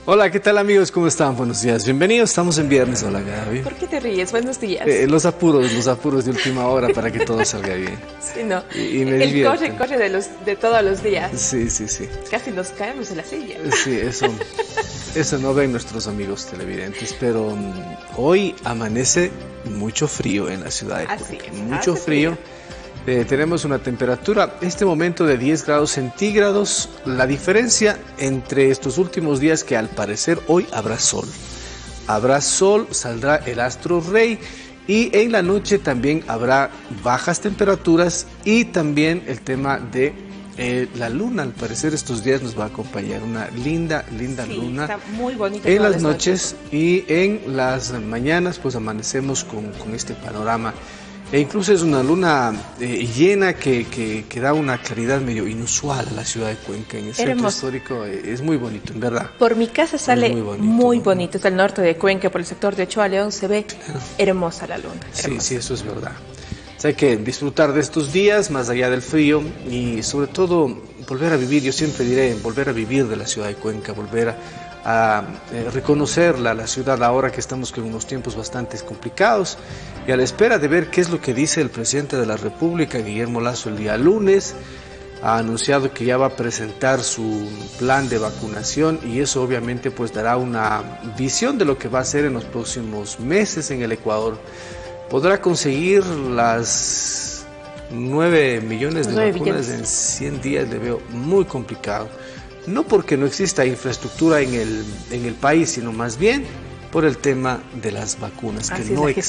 Hola, ¿qué tal amigos? ¿Cómo están? Buenos días, bienvenidos, estamos en viernes. Hola Gaby. ¿Por qué te ríes? Buenos días. Los apuros de última hora para que todo salga bien. Sí, no. Y me el divierto. corre de todos los días. Sí. Casi nos caemos en la silla. Sí, eso no ven nuestros amigos televidentes, pero hoy amanece mucho frío en la ciudad de Cuenca. Mucho frío. Tenemos una temperatura, este momento de 10 grados centígrados. La diferencia entre estos últimos días que al parecer hoy habrá sol. Habrá sol, saldrá el astro rey y en la noche también habrá bajas temperaturas y también el tema de la luna. Al parecer estos días nos va a acompañar una linda luna. Está muy bonita en las noches y en las mañanas pues amanecemos con este panorama. E incluso es una luna llena que da una claridad medio inusual a la ciudad de Cuenca. En el centro histórico es muy bonito, en verdad. Por mi casa sale muy bonito. Está el norte de Cuenca, por el sector de Ochoa León se ve hermosa la luna. Sí, eso es verdad. O sea, hay que disfrutar de estos días, más allá del frío, y sobre todo volver a vivir, yo siempre diré, volver a vivir de la ciudad de Cuenca, volver a reconocerla, la ciudad, ahora que estamos con unos tiempos bastante complicados y a la espera de ver qué es lo que dice el presidente de la República, Guillermo Lasso, el día lunes. Ha anunciado que ya va a presentar su plan de vacunación y eso obviamente pues dará una visión de lo que va a hacer en los próximos meses en el Ecuador. ¿Podrá conseguir las 9 millones de vacunas en 100 días? Le veo muy complicado. No porque no exista infraestructura en el país, sino más bien por el tema de las vacunas, que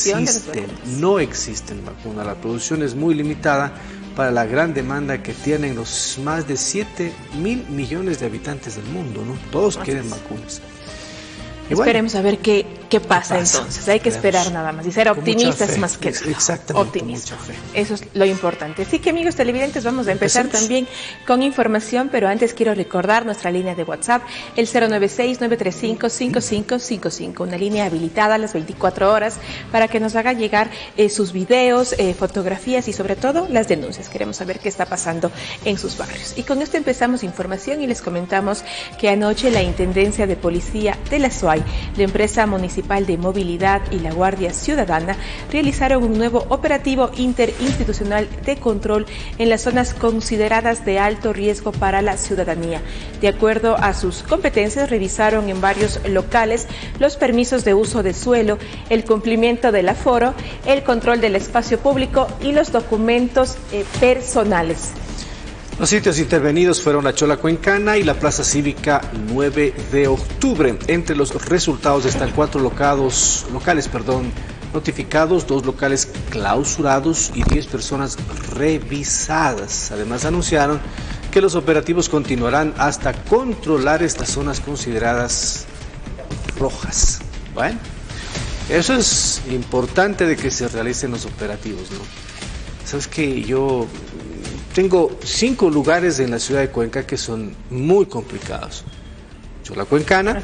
no existen vacunas. La producción es muy limitada para la gran demanda que tienen los más de 7.000 millones de habitantes del mundo, ¿no? Todos quieren vacunas. Esperemos a ver qué pasa entonces. Hay que esperar nada más y ser optimistas más que nada. Exactamente, mucha fe. Eso es lo importante. Así que amigos televidentes, vamos a empezar también con información, pero antes quiero recordar nuestra línea de WhatsApp, el 096-935-5555, una línea habilitada a las 24 horas para que nos haga llegar sus videos, fotografías y sobre todo las denuncias. Queremos saber qué está pasando en sus barrios. Y con esto empezamos información y les comentamos que anoche la Intendencia de Policía de la SUAY, la empresa municipal de movilidad y la Guardia Ciudadana realizaron un nuevo operativo interinstitucional de control en las zonas consideradas de alto riesgo para la ciudadanía. De acuerdo a sus competencias, revisaron en varios locales los permisos de uso de suelo, el cumplimiento del aforo, el control del espacio público y los documentos personales. Los sitios intervenidos fueron la Chola Cuencana y la Plaza Cívica 9 de octubre. Entre los resultados están 4 locales notificados, 2 locales clausurados y 10 personas revisadas. Además anunciaron que los operativos continuarán hasta controlar estas zonas consideradas rojas. Bueno, eso es importante de que se realicen los operativos, ¿no? Sabes que yo tengo 5 lugares en la ciudad de Cuenca que son muy complicados. Chola Cuencana,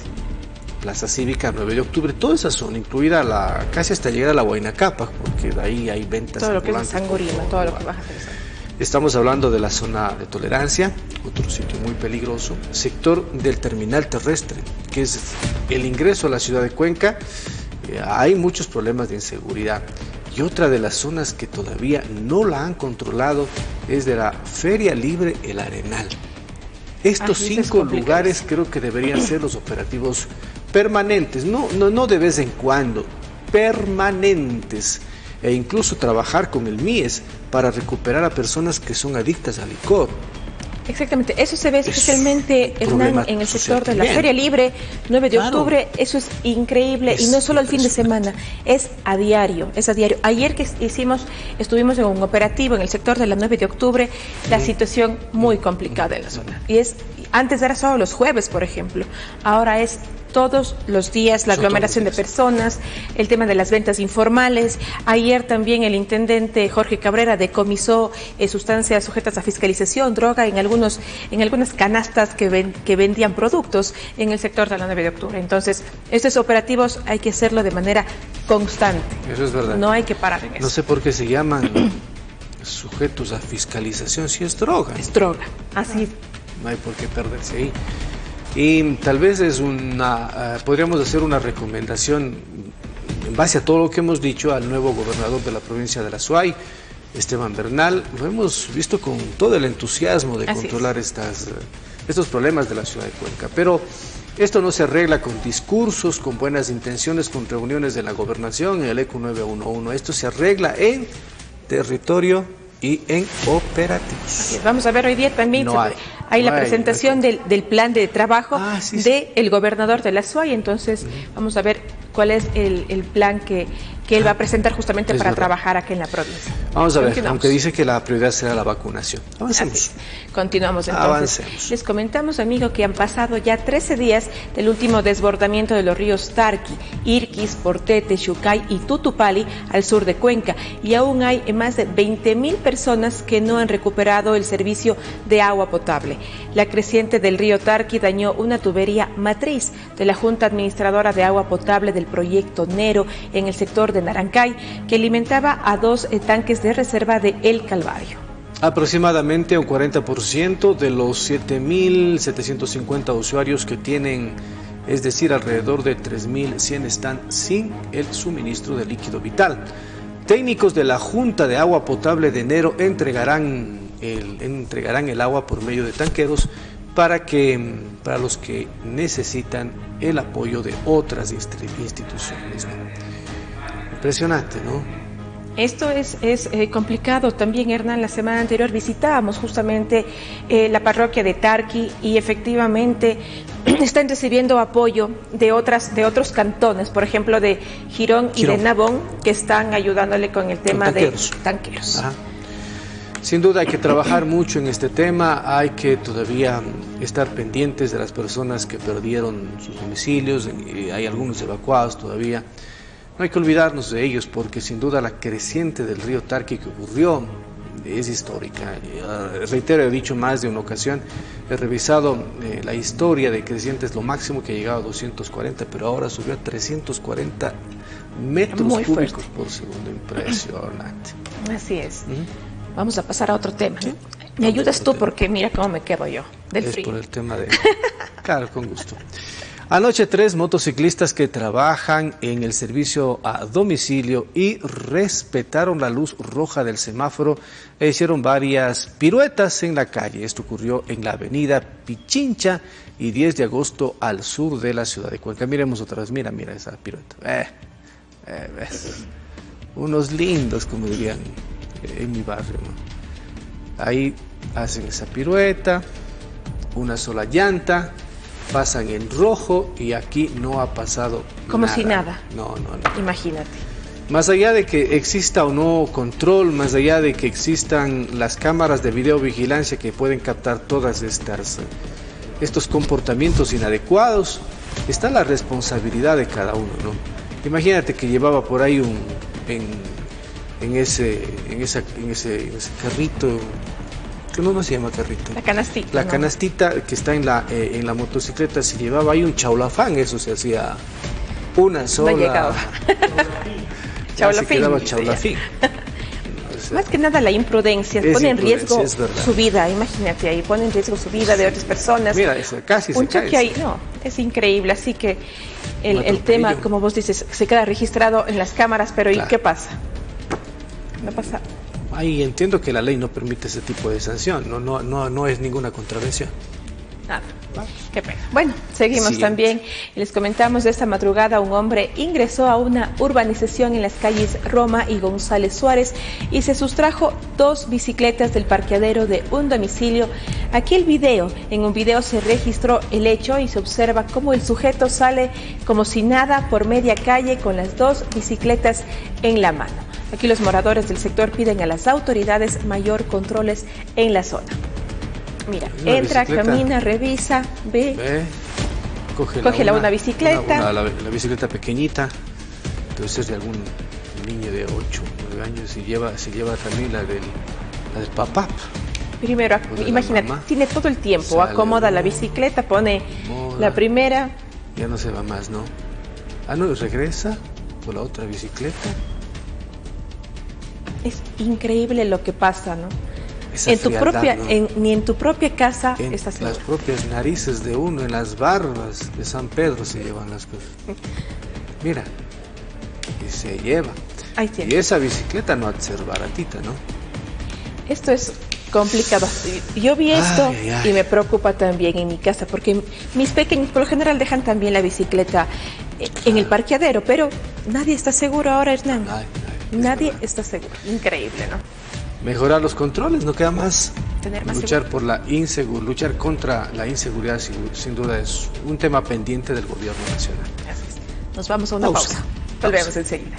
Plaza Cívica 9 de octubre, toda esa zona, incluida casi hasta llegar a la Huayna-Capa, porque de ahí hay ventas. Todo lo que es Sangorima, todo lo que baja de esa. Estamos hablando de la zona de Tolerancia, otro sitio muy peligroso, sector del terminal terrestre, que es el ingreso a la ciudad de Cuenca. Hay muchos problemas de inseguridad. Y otra de las zonas que todavía no la han controlado es de la Feria Libre El Arenal. Estos 5 lugares creo que deberían ser los operativos permanentes, no de vez en cuando, permanentes. E incluso trabajar con el MIES para recuperar a personas que son adictas al licor. Exactamente, eso se ve especialmente, Hernán, en el sector de la Feria Libre, 9 de octubre, eso es increíble, y no solo el fin de semana, es a diario. Ayer que estuvimos en un operativo en el sector de la 9 de octubre, la situación muy complicada en la zona. Antes era solo los jueves, por ejemplo, ahora es todos los días la aglomeración de personas, el tema de las ventas informales. Ayer también el intendente Jorge Cabrera decomisó sustancias sujetas a fiscalización, droga en algunas canastas que vendían productos en el sector de la 9 de octubre. Entonces, estos operativos hay que hacerlo de manera constante. Eso es verdad. No hay que parar en eso. No sé por qué se llaman sujetos a fiscalización si es droga. Es droga, así. No hay por qué perderse ahí. Y tal vez es podríamos hacer una recomendación en base a todo lo que hemos dicho al nuevo gobernador de la provincia de la Suay, Esteban Bernal. Lo hemos visto con todo el entusiasmo de controlar estos problemas de la ciudad de Cuenca, pero esto no se arregla con discursos, con buenas intenciones, con reuniones de la gobernación, en el ECU 911. Esto se arregla en territorio y en operativos. Vamos a ver hoy día también hay la presentación del plan de trabajo del gobernador de la SUAY, entonces vamos a ver cuál es el plan que él va a presentar justamente para trabajar aquí en la provincia. Vamos a ver, aunque dice que la prioridad será la vacunación. Avancemos. Continuamos entonces. Avancemos. Les comentamos, amigo, que han pasado ya 13 días del último desbordamiento de los ríos Tarqui, Irquis, Portete, Xucay y Tutupali al sur de Cuenca, y aún hay más de 20.000 personas que no han recuperado el servicio de agua potable. La creciente del río Tarqui dañó una tubería matriz de la Junta Administradora de Agua Potable del proyecto Nero en el sector de Narancay, que alimentaba a 2 tanques de reserva de El Calvario. Aproximadamente un 40% de los 7.750 usuarios que tienen, es decir, alrededor de 3.100 están sin el suministro de líquido vital. Técnicos de la Junta de Agua Potable de Nero entregarán el agua por medio de tanqueros para los que necesitan el apoyo de otras instituciones. Impresionante, ¿no? Esto es complicado también, Hernán. La semana anterior visitábamos justamente la parroquia de Tarqui y efectivamente están recibiendo apoyo de otros cantones, por ejemplo de Girón y de Nabón, que están ayudándole con el tema de tanqueros. Ajá. Sin duda hay que trabajar mucho en este tema, hay que todavía estar pendientes de las personas que perdieron sus domicilios, hay algunos evacuados todavía. No hay que olvidarnos de ellos porque sin duda la creciente del río Tarqui que ocurrió es histórica. Reitero, he dicho más de una ocasión, he revisado la historia de crecientes, lo máximo que ha llegado a 240, pero ahora subió a 340 metros cúbicos por segundo. Impresionante. Así es. Vamos a pasar a otro tema. ¿Sí? ¿Me ayudas tú? Porque mira cómo me quedo yo del frío. Es por el tema de... Claro, con gusto. Anoche 3 motociclistas que trabajan en el servicio a domicilio y respetaron la luz roja del semáforo e hicieron varias piruetas en la calle. Esto ocurrió en la avenida Pichincha y 10 de agosto al sur de la ciudad de Cuenca. Miremos otra vez, mira esa pirueta. Unos lindos, como dirían en mi barrio, ¿no? Ahí hacen esa pirueta, una sola llanta, pasan en rojo y aquí no ha pasado como nada. Si nada. No. Imagínate. Más allá de que exista o no control, más allá de que existan las cámaras de videovigilancia que pueden captar todas estos comportamientos inadecuados, está la responsabilidad de cada uno, ¿no? Imagínate que llevaba por ahí en ese carrito, que no se llama carrito, la canastita. La canastita que está en la motocicleta, se llevaba ahí un chaulafán, eso se hacía una sola. No llegaba. Se quedaba chaulafín. Más que nada la imprudencia pone en riesgo su vida, imagínate ahí, pone en riesgo su vida de otras personas. Mira, casi se cae. Ahí, no, es increíble, así que el tema, como vos dices, se queda registrado en las cámaras, pero claro. ¿Y qué pasa? No pasa. Ahí entiendo que la ley no permite ese tipo de sanción, no es ninguna contravención. Nada. Qué pena. Bueno, seguimos también. Les comentamos de esta madrugada un hombre ingresó a una urbanización en las calles Roma y González Suárez y se sustrajo 2 bicicletas del parqueadero de un domicilio. Aquí en un video se registró el hecho y se observa cómo el sujeto sale como si nada por media calle con las 2 bicicletas en la mano. Aquí los moradores del sector piden a las autoridades mayor controles en la zona. Mira, entra, camina, revisa, ve, coge una bicicleta. La bicicleta pequeñita, entonces es de algún niño de 8 o 9 años y se lleva también la del papá. Primero, imagínate, tiene todo el tiempo, acomoda la bicicleta, pone la primera. Ya no se va más, ¿no? No, regresa por la otra bicicleta. Es increíble lo que pasa, ¿no? en tu propia, ¿no? Ni en tu propia casa estás seguro. Las propias narices de uno, en las barbas de San Pedro se llevan las cosas. Mira, y se lleva. Y esa bicicleta no ha de ser baratita, ¿no? Esto es complicado. Yo vi esto y me preocupa también en mi casa, porque mis pequeños por lo general dejan también la bicicleta en el parqueadero, pero nadie está seguro ahora, Hernán. Nadie está seguro. Increíble, ¿no? Mejorar los controles, no queda más. Tener más luchar por la luchar contra la inseguridad sin duda es un tema pendiente del gobierno nacional. Gracias. Nos vamos a una pausa. Volvemos enseguida.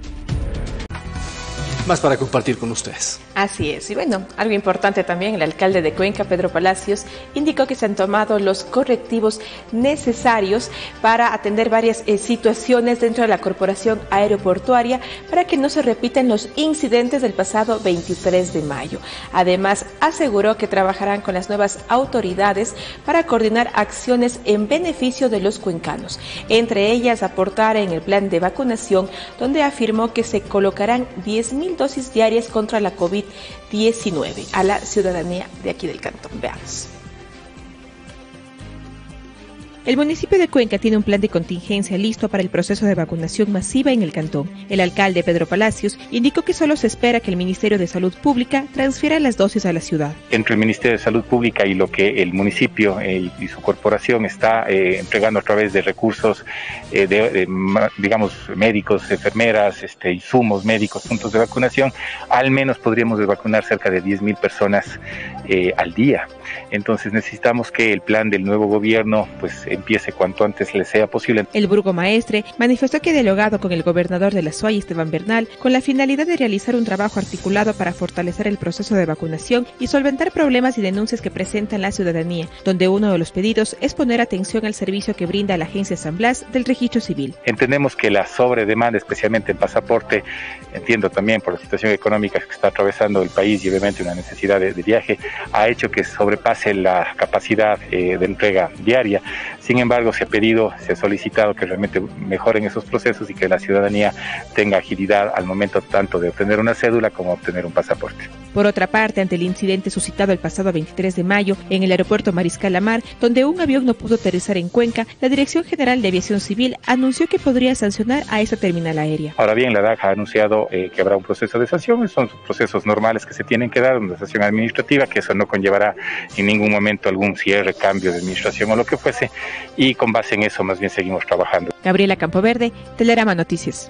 Más para compartir con ustedes. Así es. Y bueno, algo importante también, el alcalde de Cuenca, Pedro Palacios, indicó que se han tomado los correctivos necesarios para atender varias situaciones dentro de la corporación aeroportuaria para que no se repitan los incidentes del pasado 23 de mayo. Además, aseguró que trabajarán con las nuevas autoridades para coordinar acciones en beneficio de los cuencanos. Entre ellas, aportar en el plan de vacunación, donde afirmó que se colocarán 10.000 dosis diarias contra la COVID-19 a la ciudadanía de aquí del cantón. Veamos. El municipio de Cuenca tiene un plan de contingencia listo para el proceso de vacunación masiva en el cantón. El alcalde Pedro Palacios indicó que solo se espera que el Ministerio de Salud Pública transfiera las dosis a la ciudad. Entre el Ministerio de Salud Pública y lo que el municipio y su corporación está entregando a través de recursos, digamos, médicos, enfermeras, insumos médicos, puntos de vacunación, al menos podríamos vacunar cerca de 10.000 personas al día. Entonces necesitamos que el plan del nuevo gobierno pues empiece cuanto antes le sea posible. El burgomaestre manifestó que ha dialogado con el gobernador de La Suay, Esteban Bernal, con la finalidad de realizar un trabajo articulado para fortalecer el proceso de vacunación y solventar problemas y denuncias que presentan la ciudadanía, donde uno de los pedidos es poner atención al servicio que brinda la Agencia San Blas del Registro Civil. Entendemos que la sobredemanda, especialmente en pasaporte, entiendo también por la situación económica que está atravesando el país y obviamente una necesidad de viaje, ha hecho que sobrepase la capacidad de entrega diaria. Sin embargo, se ha solicitado que realmente mejoren esos procesos y que la ciudadanía tenga agilidad al momento tanto de obtener una cédula como obtener un pasaporte. Por otra parte, ante el incidente suscitado el pasado 23 de mayo en el aeropuerto Mariscal Amar, donde un avión no pudo aterrizar en Cuenca, la Dirección General de Aviación Civil anunció que podría sancionar a esa terminal aérea. Ahora bien, la DAC ha anunciado que habrá un proceso de sanción, son procesos normales que se tienen que dar, una sanción administrativa, que eso no conllevará en ningún momento algún cierre, cambio de administración o lo que fuese, y con base en eso más bien seguimos trabajando. Gabriela Campoverde, Telerama Noticias.